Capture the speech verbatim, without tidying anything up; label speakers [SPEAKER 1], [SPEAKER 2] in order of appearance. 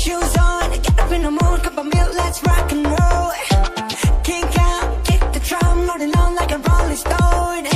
[SPEAKER 1] shoes on, get up in the mood, cup of milk, let's rock and roll. Kink out, kick the drum, rolling on like a rolling stone.